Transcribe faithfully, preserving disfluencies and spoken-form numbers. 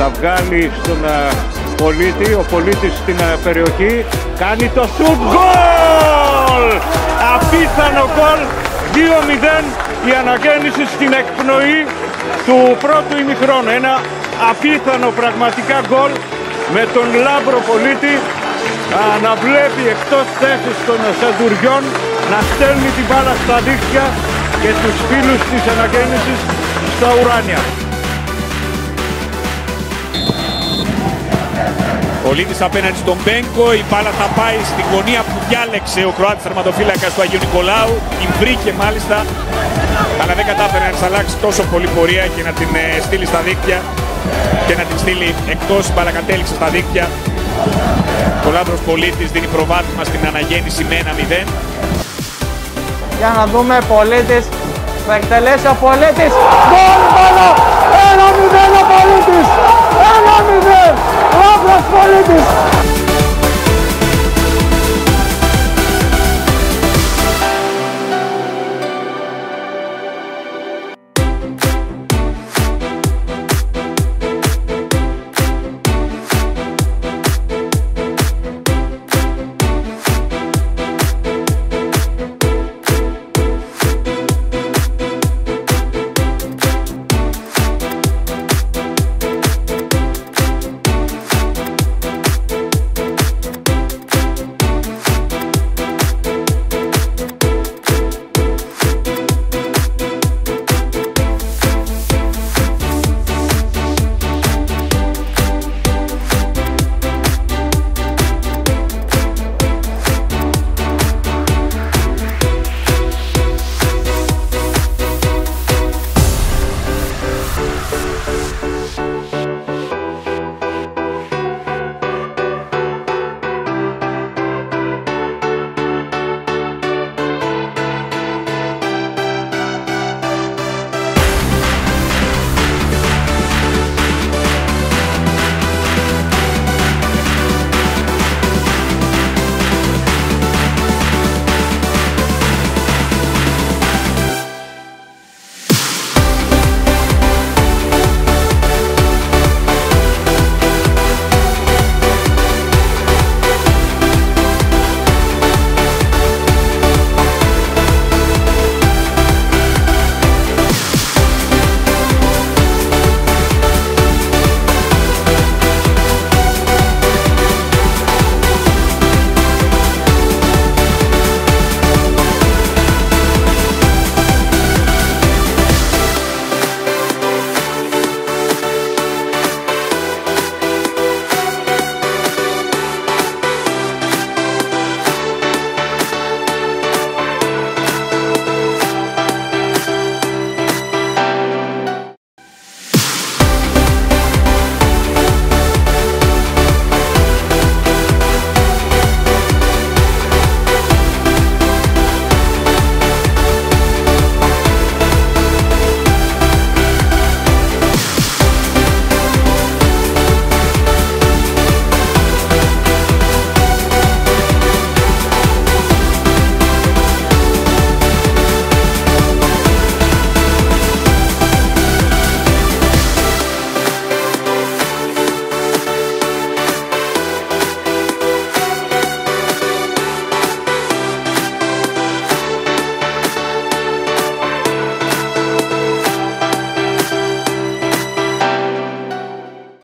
Θα βγάλει στον πολίτη, ο πολίτης στην περιοχή, κάνει το σουτ, γκολ! Απίθανο γκολ, δύο μηδέν η αναγέννηση στην εκπνοή του πρώτου ημιχρόνου. Ένα απίθανο πραγματικά γκολ με τον λάμπρο πολίτη να βλέπει εκτός θέσης των Σεντουριών να στέλνει την μπάλα στα δίχτυα και τους φίλους της αναγέννησης στα ουράνια. Πολίτης απέναντι στον Μπένκο, η μπάλα θα πάει στην γωνία που διάλεξε ο Κροάτης τερματοφύλακας του Αγίου Νικολάου, την βρήκε μάλιστα, αλλά δεν κατάφερε να της αλλάξει τόσο πολύ πορεία και να την στείλει στα δίκτυα και να την στείλει εκτός, η μπάλα κατέληξε στα δίκτυα. Ο λάμπρος πολίτης δίνει προβάδισμα στην αναγέννηση με ένα μηδέν. Για να δούμε, Πολίτης, θα εκτελέσει ο Πολίτης, γκολ μπάλα, ένα μηδέν ο Πολίτης, ένα μηδέν, λάμπρος Πολίτης.